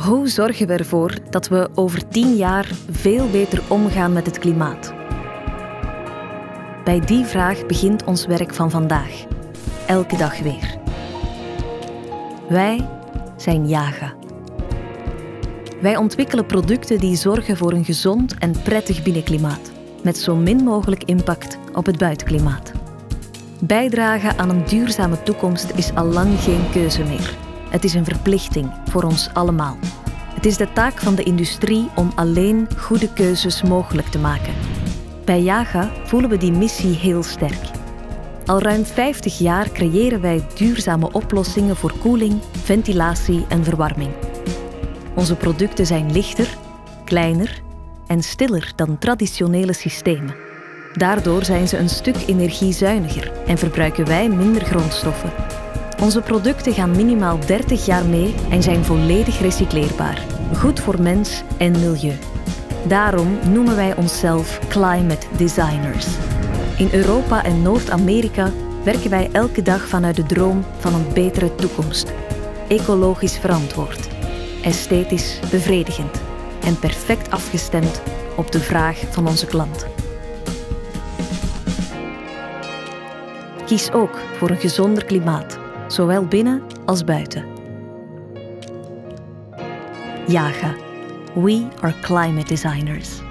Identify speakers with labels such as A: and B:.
A: Hoe zorgen we ervoor dat we over 10 jaar veel beter omgaan met het klimaat? Bij die vraag begint ons werk van vandaag. Elke dag weer. Wij zijn Jaga. Wij ontwikkelen producten die zorgen voor een gezond en prettig binnenklimaat, met zo min mogelijk impact op het buitenklimaat. Bijdragen aan een duurzame toekomst is allang geen keuze meer. Het is een verplichting voor ons allemaal. Het is de taak van de industrie om alleen goede keuzes mogelijk te maken. Bij Jaga voelen we die missie heel sterk. Al ruim 50 jaar creëren wij duurzame oplossingen voor koeling, ventilatie en verwarming. Onze producten zijn lichter, kleiner en stiller dan traditionele systemen. Daardoor zijn ze een stuk energiezuiniger en verbruiken wij minder grondstoffen. Onze producten gaan minimaal 30 jaar mee en zijn volledig recycleerbaar. Goed voor mens en milieu. Daarom noemen wij onszelf Climate Designers. In Europa en Noord-Amerika werken wij elke dag vanuit de droom van een betere toekomst. Ecologisch verantwoord, esthetisch bevredigend en perfect afgestemd op de vraag van onze klant. Kies ook voor een gezonder klimaat, zowel binnen als buiten. Jaga. We are climate designers.